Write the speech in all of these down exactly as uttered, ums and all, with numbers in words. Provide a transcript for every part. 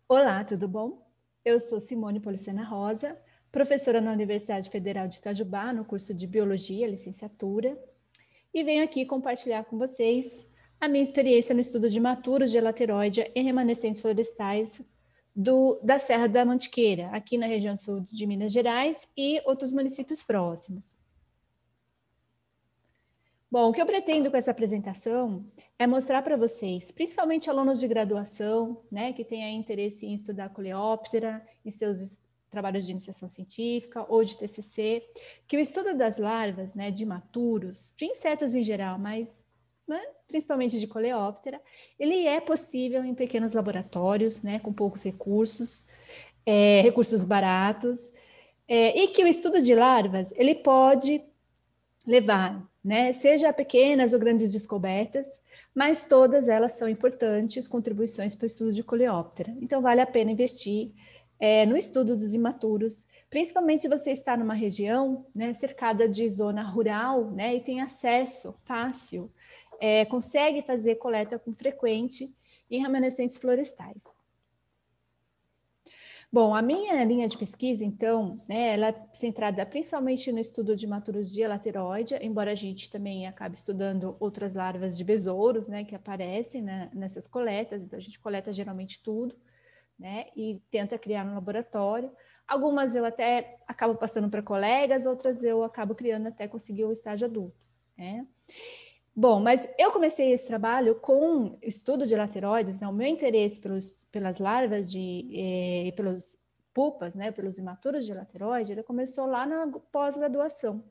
Olá, tudo bom? Eu sou Simone Policena Rosa, professora na Universidade Federal de Itajubá, no curso de Biologia, licenciatura, e venho aqui compartilhar com vocês a minha experiência no estudo de maturos de lateroide em remanescentes florestais do, da Serra da Mantiqueira, aqui na região sul de Minas Gerais e outros municípios próximos. Bom, o que eu pretendo com essa apresentação é mostrar para vocês, principalmente alunos de graduação, né, que têm interesse em estudar coleóptera, em seus trabalhos de iniciação científica ou de T C C, que o estudo das larvas, né, de maturos, de insetos em geral, mas né, principalmente de coleóptera, ele é possível em pequenos laboratórios, né, com poucos recursos, é, recursos baratos, é, e que o estudo de larvas, ele pode levar, né, seja pequenas ou grandes descobertas, mas todas elas são importantes contribuições para o estudo de coleóptera. Então, vale a pena investir é, no estudo dos imaturos, principalmente se você está numa região, né, cercada de zona rural, né, e tem acesso fácil, é, consegue fazer coleta com frequente em remanescentes florestais. Bom, a minha linha de pesquisa, então, né, ela é centrada principalmente no estudo de maturosdia lateroide, embora a gente também acabe estudando outras larvas de besouros, né, que aparecem né, nessas coletas, então a gente coleta geralmente tudo, né, e tenta criar no laboratório. Algumas eu até acabo passando para colegas, outras eu acabo criando até conseguir o estágio adulto, né. Bom, mas eu comecei esse trabalho com estudo de lateroides, né? O meu interesse pelos, pelas larvas de, eh, e pelos pupas, né? Pelos imaturos de lateroide, ele começou lá na pós-graduação,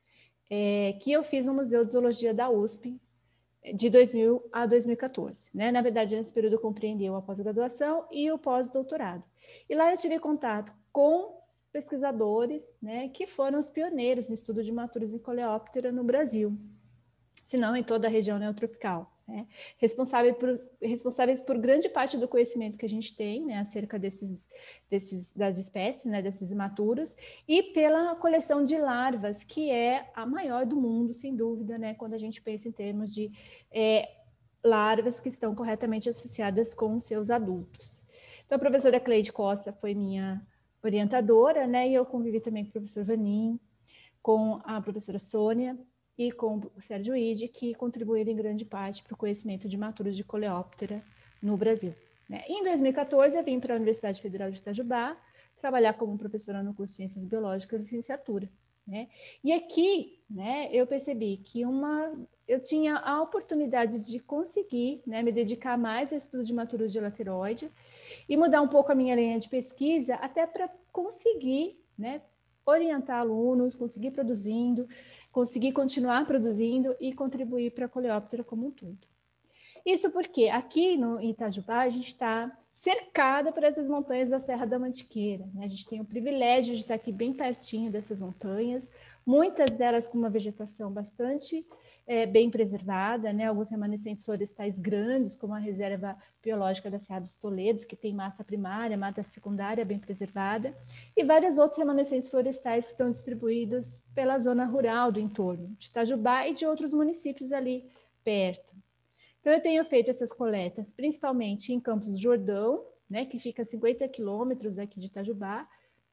eh, que eu fiz no Museu de Zoologia da U S P, de dois mil a dois mil e quatorze, né? Na verdade, nesse período eu compreendi a pós-graduação e o pós-doutorado. E lá eu tive contato com pesquisadores, né? Que foram os pioneiros no estudo de maturos em coleóptera no Brasil, se não em toda a região neotropical, né? Responsável por, responsáveis por grande parte do conhecimento que a gente tem, né, acerca desses, desses, das espécies, né, desses imaturos, e pela coleção de larvas, que é a maior do mundo, sem dúvida, né, quando a gente pensa em termos de é, larvas que estão corretamente associadas com seus adultos. Então, a professora Cleide Costa foi minha orientadora, né, e eu convivi também com o professor Vanin, com a professora Sônia, e com o Sérgio Ide, que contribuíram em grande parte para o conhecimento de maturos de coleóptera no Brasil. Né? Em dois mil e quatorze, eu vim para a Universidade Federal de Itajubá trabalhar como professora no curso de Ciências Biológicas e Licenciatura. Né? E aqui, né, eu percebi que uma, eu tinha a oportunidade de conseguir, né, me dedicar mais ao estudo de maturos de lateroide e mudar um pouco a minha linha de pesquisa, até para conseguir, né, orientar alunos, conseguir produzindo, conseguir continuar produzindo e contribuir para a coleóptera como um todo. Isso porque aqui no Itajubá a gente está cercado por essas montanhas da Serra da Mantiqueira, né? A gente tem o privilégio de estar aqui bem pertinho dessas montanhas, muitas delas com uma vegetação bastante é, bem preservada, né? Alguns remanescentes florestais grandes, como a Reserva Biológica da Serra dos Toledos, que tem mata primária, mata secundária bem preservada, e vários outros remanescentes florestais que estão distribuídos pela zona rural do entorno de Itajubá e de outros municípios ali perto. Então, eu tenho feito essas coletas, principalmente em Campos do Jordão, né, que fica a cinquenta quilômetros daqui de Itajubá.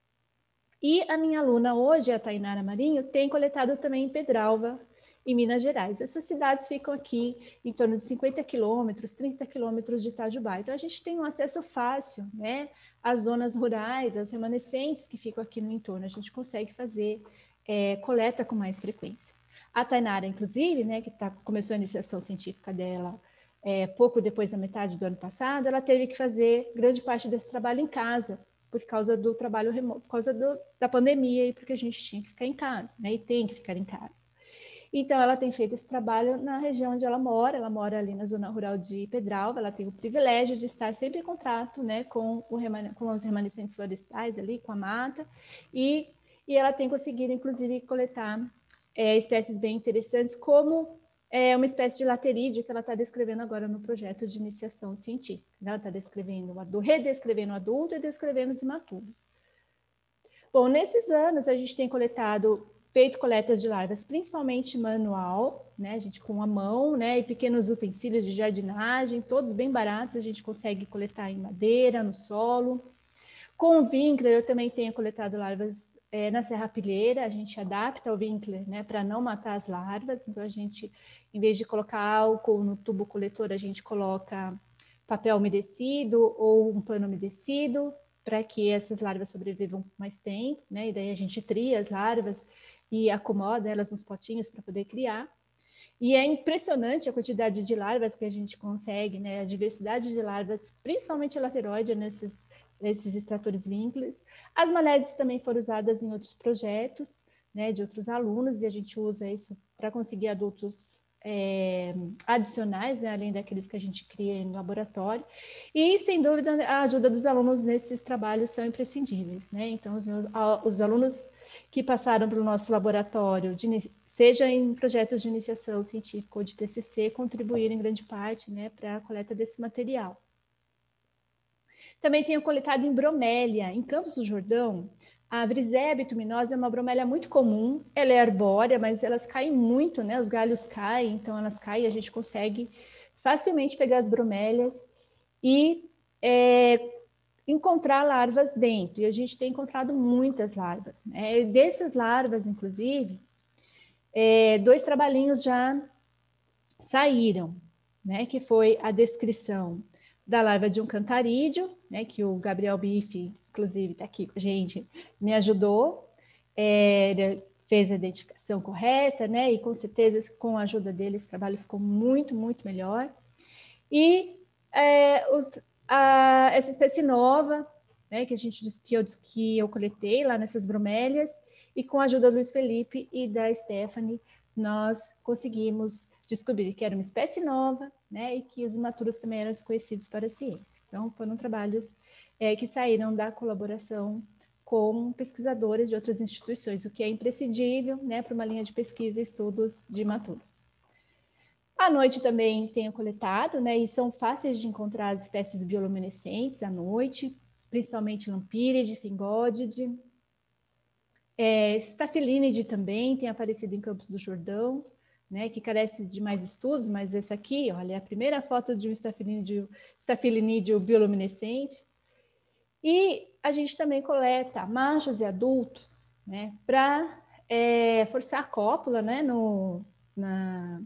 E a minha aluna hoje, a Tainara Marinho, tem coletado também em Pedralva, em Minas Gerais. Essas cidades ficam aqui em torno de cinquenta quilômetros, trinta quilômetros de Itajubá. Então, a gente tem um acesso fácil, né, às zonas rurais, às remanescentes que ficam aqui no entorno. A gente consegue fazer é, coleta com mais frequência. A Tainara, inclusive, né, que tá, começou a iniciação científica dela é, pouco depois da metade do ano passado, ela teve que fazer grande parte desse trabalho em casa, por causa do trabalho remoto, por causa do, da pandemia e porque a gente tinha que ficar em casa, né, e tem que ficar em casa. Então, ela tem feito esse trabalho na região onde ela mora, ela mora ali na zona rural de Pedralva, ela tem o privilégio de estar sempre em contato, né, com, o remane- com os remanescentes florestais ali, com a mata, e, e ela tem conseguido, inclusive, coletar é, espécies bem interessantes, como é, uma espécie de laterídeo que ela está descrevendo agora no projeto de iniciação científica. Ela está descrevendo o adulto, redescrevendo o adulto e descrevendo os imaturos. Bom, nesses anos a gente tem coletado feito coletas de larvas, principalmente manual, né? A gente com a mão, né? E pequenos utensílios de jardinagem, todos bem baratos, a gente consegue coletar em madeira, no solo. Com o Winkler, eu também tenho coletado larvas é, na serrapilheira, a gente adapta o Winkler, né, para não matar as larvas, então a gente, em vez de colocar álcool no tubo coletor, a gente coloca papel umedecido ou um pano umedecido, para que essas larvas sobrevivam mais tempo, né, e daí a gente tria as larvas e acomoda elas nos potinhos para poder criar. E é impressionante a quantidade de larvas que a gente consegue, né? A diversidade de larvas, principalmente a lateroide, nesses, nesses extratores Winklers. As malézes também foram usadas em outros projetos, né, de outros alunos, e a gente usa isso para conseguir adultos é, adicionais, né, além daqueles que a gente cria no laboratório. E, sem dúvida, a ajuda dos alunos nesses trabalhos são imprescindíveis, né? Então, os, meus, os alunos que passaram pelo nosso laboratório, de, seja em projetos de iniciação científica ou de T C C, contribuíram em grande parte, né, para a coleta desse material. Também tenho coletado em bromélia. Em Campos do Jordão, a Vrisea bituminosa é uma bromélia muito comum, ela é arbórea, mas elas caem muito, né? Os galhos caem, então elas caem, a gente consegue facilmente pegar as bromélias e é, encontrar larvas dentro, e a gente tem encontrado muitas larvas, né? E dessas larvas, inclusive, é, dois trabalhinhos já saíram, né? Que foi a descrição da larva de um cantarídeo, né? Que o Gabriel Bife, inclusive, está aqui com a gente, me ajudou, é, ele fez a identificação correta, né? E com certeza, com a ajuda dele, esse trabalho ficou muito, muito melhor. E é, os, a, essa espécie nova, né, que a gente que eu, que eu coletei lá nessas bromélias, e com a ajuda do Luiz Felipe e da Stephanie, nós conseguimos descobrir que era uma espécie nova, né, e que os imaturos também eram desconhecidos para a ciência. Então, foram trabalhos é, que saíram da colaboração com pesquisadores de outras instituições, o que é imprescindível, né, para uma linha de pesquisa e estudos de imaturos. À noite também tenho coletado, né, e são fáceis de encontrar as espécies bioluminescentes à noite, principalmente Lampyridae, Fingódidae. É, Staphylinide também tem aparecido em Campos do Jordão, né, que carece de mais estudos, mas essa aqui, olha, é a primeira foto de um Staphylinide, Staphylinide bioluminescente. E a gente também coleta machos e adultos, né, para é, forçar a cópula, né, no, na,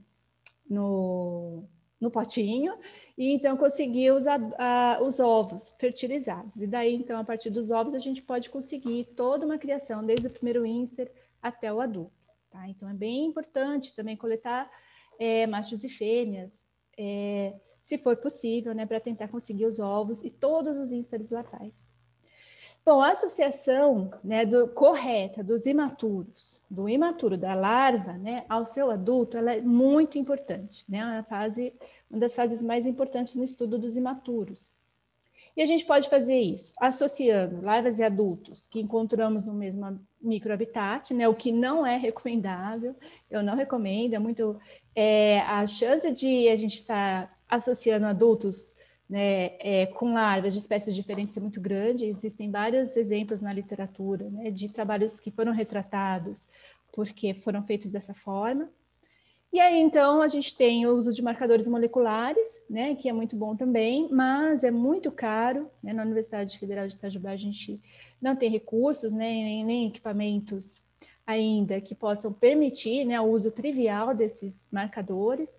no, no potinho, e então conseguir os, a, os ovos fertilizados. E daí, então, a partir dos ovos, a gente pode conseguir toda uma criação, desde o primeiro ínstar até o adulto. Tá? Então, é bem importante também coletar é, machos e fêmeas, é, se for possível, né, para tentar conseguir os ovos e todos os ínstares larvais. Bom, a associação, né, do, correta dos imaturos, do imaturo, da larva, né, ao seu adulto, ela é muito importante, né, uma, fase, uma das fases mais importantes no estudo dos imaturos. E a gente pode fazer isso associando larvas e adultos que encontramos no mesmo microhabitat, né, o que não é recomendável, eu não recomendo, é muito... É, a chance de a gente estar associando adultos, né, é, com larvas de espécies diferentes é muito grande. Existem vários exemplos na literatura, né, de trabalhos que foram retratados porque foram feitos dessa forma. E aí, então, a gente tem o uso de marcadores moleculares, né, que é muito bom também, mas é muito caro, né? Na Universidade Federal de Itajubá a gente não tem recursos, né, nem, nem equipamentos ainda que possam permitir, né, o uso trivial desses marcadores.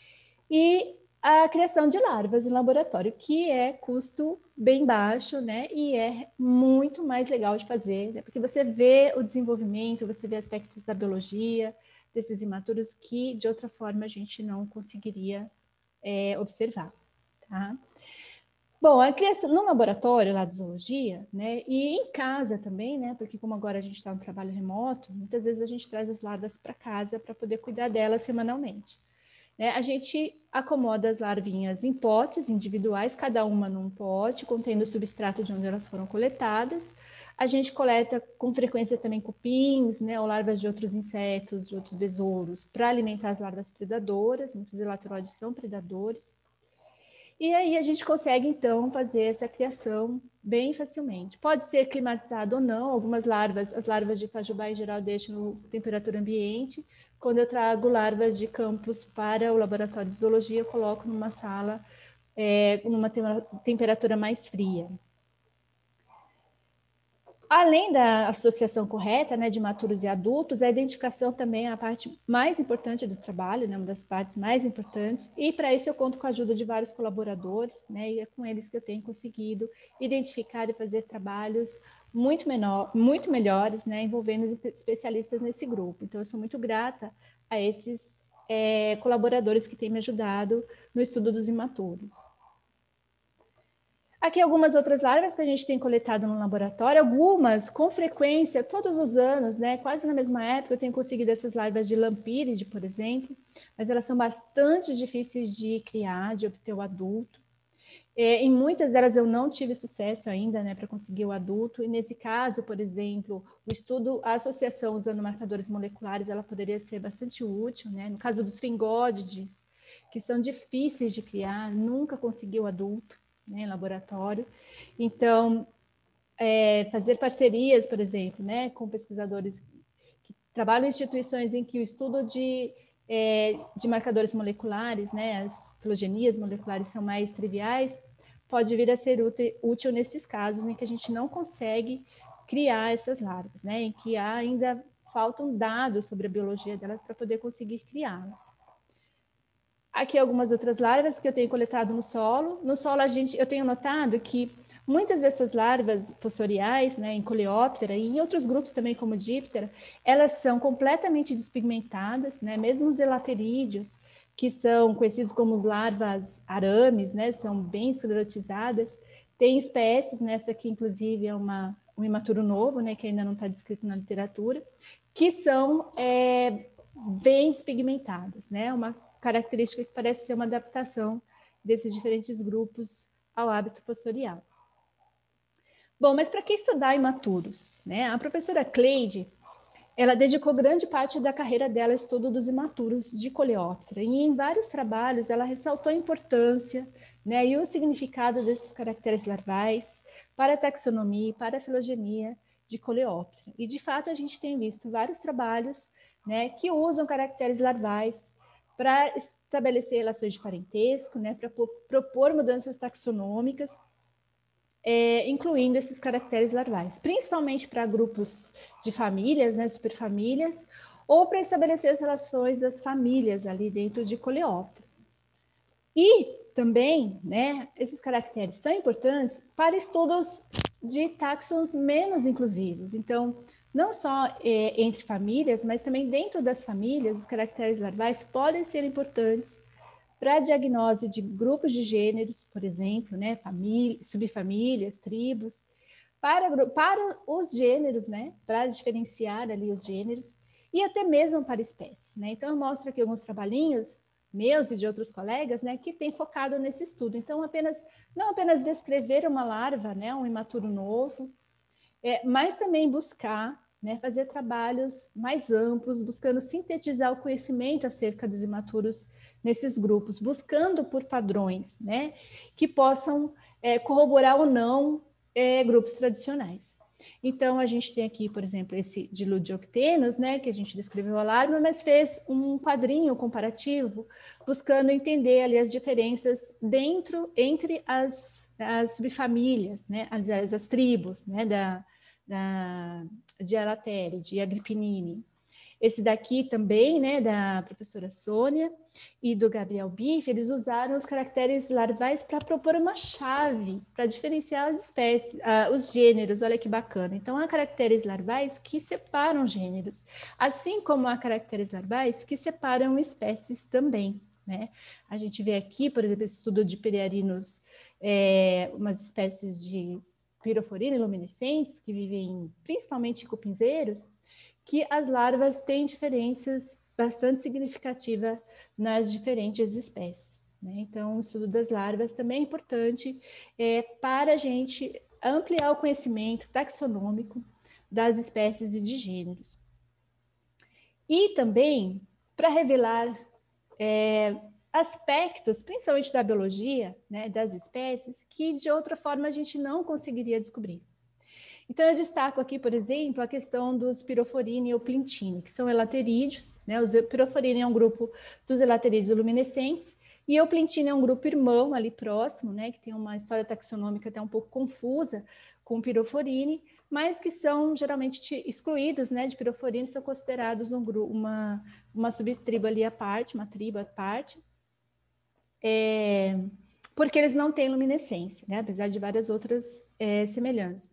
E a criação de larvas em laboratório, que é custo bem baixo, né? E é muito mais legal de fazer, né? Porque você vê o desenvolvimento, você vê aspectos da biologia desses imaturos que, de outra forma, a gente não conseguiria é, observar, tá? Bom, a criação no laboratório lá de zoologia, né? E em casa também, né? Porque como agora a gente está no trabalho remoto, muitas vezes a gente traz as larvas para casa para poder cuidar delas semanalmente. Né? A gente acomoda as larvinhas em potes individuais, cada uma num pote, contendo o substrato de onde elas foram coletadas. A gente coleta com frequência também cupins, né, ou larvas de outros insetos, de outros besouros, para alimentar as larvas predadoras. Muitos elateroides são predadores. E aí a gente consegue, então, fazer essa criação bem facilmente. Pode ser climatizado ou não, algumas larvas, as larvas de itajubá em geral deixam temperatura ambiente. Quando eu trago larvas de campos para o laboratório de zoologia, eu coloco numa sala é, numa temperatura mais fria. Além da associação correta, né, de maturos e adultos, a identificação também é a parte mais importante do trabalho, né, uma das partes mais importantes, e para isso eu conto com a ajuda de vários colaboradores, né, e é com eles que eu tenho conseguido identificar e fazer trabalhos muito, menor, muito melhores, né, envolvendo especialistas nesse grupo. Então, eu sou muito grata a esses é, colaboradores que têm me ajudado no estudo dos imaturos. Aqui algumas outras larvas que a gente tem coletado no laboratório, algumas com frequência, todos os anos, né? Quase na mesma época, eu tenho conseguido essas larvas de lampíride, por exemplo, mas elas são bastante difíceis de criar, de obter o adulto. É, em muitas delas eu não tive sucesso ainda, né, para conseguir o adulto, e nesse caso, por exemplo, o estudo, a associação usando marcadores moleculares, ela poderia ser bastante útil, né? No caso dos fingódides, que são difíceis de criar, nunca consegui o adulto, né, em laboratório. Então, é, fazer parcerias, por exemplo, né, com pesquisadores que trabalham em instituições em que o estudo de, é, de marcadores moleculares, né, as filogenias moleculares são mais triviais, pode vir a ser útil, útil nesses casos em que a gente não consegue criar essas larvas, né, em que ainda faltam dados sobre a biologia delas para poder conseguir criá-las. Aqui algumas outras larvas que eu tenho coletado no solo. No solo, a gente, eu tenho notado que muitas dessas larvas fossoriais, né, em Coleóptera e em outros grupos também, como Diptera, elas são completamente despigmentadas, né, mesmo os elaterídeos, que são conhecidos como as larvas arames, né, são bem esclerotizadas. Tem espécies, nessa aqui, inclusive, é uma, um imaturo novo, né, que ainda não está descrito na literatura, que são é, bem despigmentadas, né, uma característica que parece ser uma adaptação desses diferentes grupos ao hábito fossorial. Bom, mas para que estudar imaturos? Né? A professora Cleide, ela dedicou grande parte da carreira dela ao estudo dos imaturos de Coleóptera, e em vários trabalhos ela ressaltou a importância, né, e o significado desses caracteres larvais para a taxonomia e para a filogenia de Coleóptera. E, de fato, a gente tem visto vários trabalhos, né, que usam caracteres larvais para estabelecer relações de parentesco, né, para propor mudanças taxonômicas, é, incluindo esses caracteres larvais, principalmente para grupos de famílias, né, superfamílias, ou para estabelecer as relações das famílias ali dentro de Coleóptera. E também, né, esses caracteres são importantes para estudos de táxons menos inclusivos. Então, não só é, entre famílias, mas também dentro das famílias, os caracteres larvais podem ser importantes para a diagnose de grupos de gêneros, por exemplo, né, família, subfamílias, tribos, para, para os gêneros, né, para diferenciar ali os gêneros, e até mesmo para espécies. Né? Então, eu mostro aqui alguns trabalhinhos meus e de outros colegas, né, que têm focado nesse estudo. Então, apenas, não apenas descrever uma larva, né, um imaturo novo, é, mas também buscar, né, fazer trabalhos mais amplos, buscando sintetizar o conhecimento acerca dos imaturos nesses grupos, buscando por padrões, né, que possam é, corroborar ou não é, grupos tradicionais. Então, a gente tem aqui, por exemplo, esse de Ludioctenos, né, que a gente descreveu a larva, mas fez um quadrinho comparativo, buscando entender ali as diferenças dentro, entre as, as subfamílias, né, as, as tribos, né, da, da, de Alateride e Agrippinini. Esse daqui também, né, da professora Sônia e do Gabriel Biff, eles usaram os caracteres larvais para propor uma chave para diferenciar as espécies, uh, os gêneros. Olha que bacana. Então, há caracteres larvais que separam gêneros, assim como há caracteres larvais que separam espécies também. Né? A gente vê aqui, por exemplo, esse estudo de periarinos, é, umas espécies de piroforina luminescentes que vivem principalmente em cupinzeiros, que as larvas têm diferenças bastante significativas nas diferentes espécies. Né? Então, o estudo das larvas também é importante é, para a gente ampliar o conhecimento taxonômico das espécies e de gêneros. E também para revelar é, aspectos, principalmente da biologia, né, das espécies, que de outra forma a gente não conseguiria descobrir. Então, eu destaco aqui, por exemplo, a questão dos Pirophorine e Euplintine, que são elaterídeos, né? Os Pirophorine é um grupo dos elaterídeos luminescentes, e Euplintine é um grupo irmão ali próximo, né? Que tem uma história taxonômica até um pouco confusa com o Pirophorine, mas que são geralmente excluídos, né? De Pirophorine, são considerados um grupo, uma, uma subtribo ali à parte, uma tribo à parte, é, porque eles não têm luminescência, né? Apesar de várias outras é, semelhanças.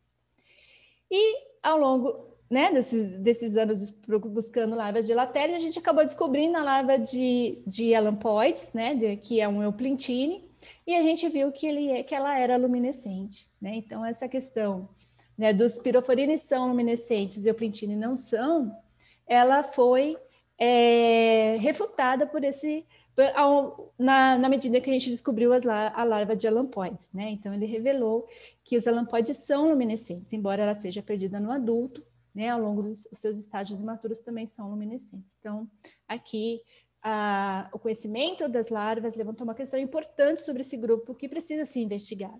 E ao longo, né, desses, desses anos buscando larvas de elatéria, a gente acabou descobrindo a larva de, de elampoides, né, de, que é um euplintine, e a gente viu que, ele, que ela era luminescente. Né? Então, essa questão, né, dos pirophorines são luminescentes e euplintine não são, ela foi é, refutada por esse... Na, na medida que a gente descobriu as, a larva de elampoides, né? Então, ele revelou que os elampoides são luminescentes, embora ela seja perdida no adulto, né? Ao longo dos seus estágios imaturos também são luminescentes. Então, aqui, a, o conhecimento das larvas levantou uma questão importante sobre esse grupo que precisa ser investigada.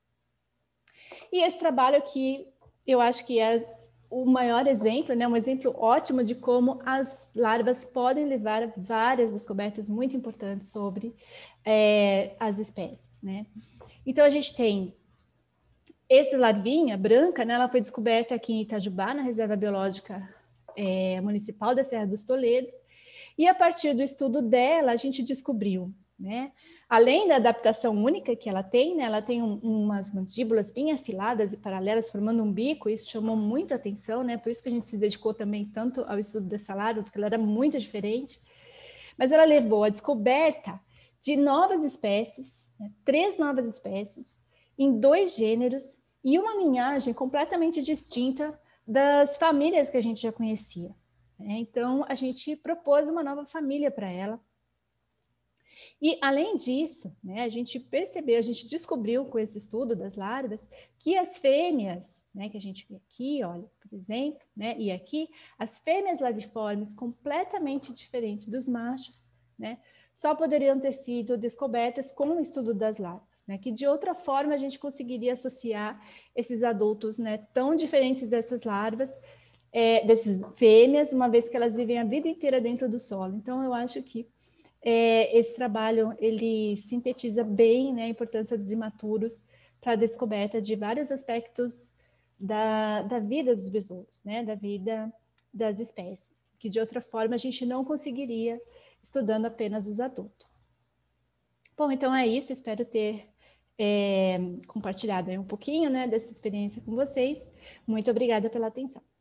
E esse trabalho aqui, eu acho que é o maior exemplo, né, um exemplo ótimo de como as larvas podem levar a várias descobertas muito importantes sobre é, as espécies, né? Então, a gente tem essa larvinha branca, né, ela foi descoberta aqui em Itajubá, na Reserva Biológica é, Municipal da Serra dos Toledos, e a partir do estudo dela, a gente descobriu, né, além da adaptação única que ela tem, né, ela tem um, umas mandíbulas bem afiladas e paralelas, formando um bico, isso chamou muito a atenção, né, por isso que a gente se dedicou também tanto ao estudo dessa larva, porque ela era muito diferente, mas ela levou à descoberta de novas espécies, né, três novas espécies, em dois gêneros e uma linhagem completamente distinta das famílias que a gente já conhecia. Né? Então, a gente propôs uma nova família para ela. E, além disso, né, a gente percebeu, a gente descobriu com esse estudo das larvas que as fêmeas, né, que a gente vê aqui, olha, por exemplo, né, e aqui, as fêmeas larviformes completamente diferentes dos machos, né, só poderiam ter sido descobertas com o estudo das larvas, né, que de outra forma a gente conseguiria associar esses adultos, né, tão diferentes dessas larvas, é, dessas fêmeas, uma vez que elas vivem a vida inteira dentro do solo. Então, eu acho que É, esse trabalho, ele sintetiza bem, né, a importância dos imaturos para a descoberta de vários aspectos da, da vida dos besouros, né, da vida das espécies, que de outra forma a gente não conseguiria estudando apenas os adultos. Bom, então é isso, espero ter é, compartilhado aí um pouquinho, né, dessa experiência com vocês. Muito obrigada pela atenção.